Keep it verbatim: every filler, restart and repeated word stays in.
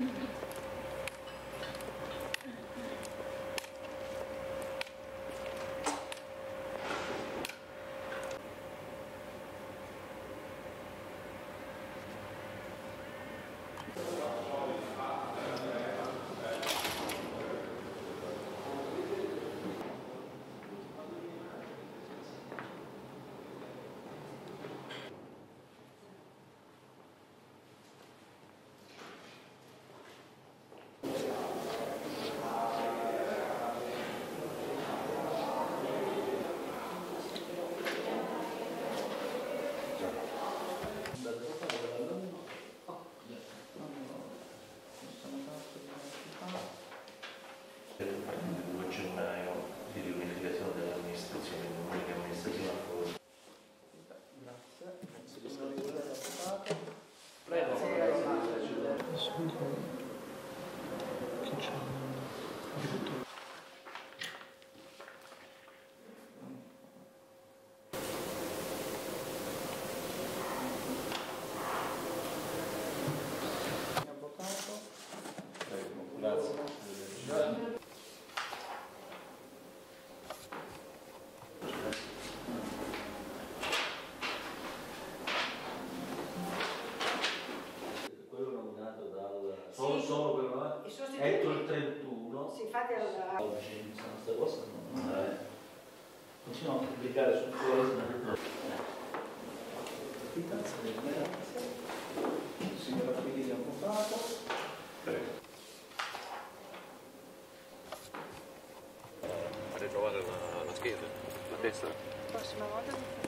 Il due gennaio di riunificazione delle amministrazioni, comuniche amministrative a favore. Grazie. Consiglio Prego. Chi c'è? Direttore. Avvocato. Prego, grazie. Quello nominato dal solo, Sì. solo quello entro il trentuno. Si fa del... Oggi questa cosa non è. Continuiamo a pubblicare sul turismo. Signora Figli, avvocato. Prego. Fate trovare la, la scheda, la testa. Prossima volta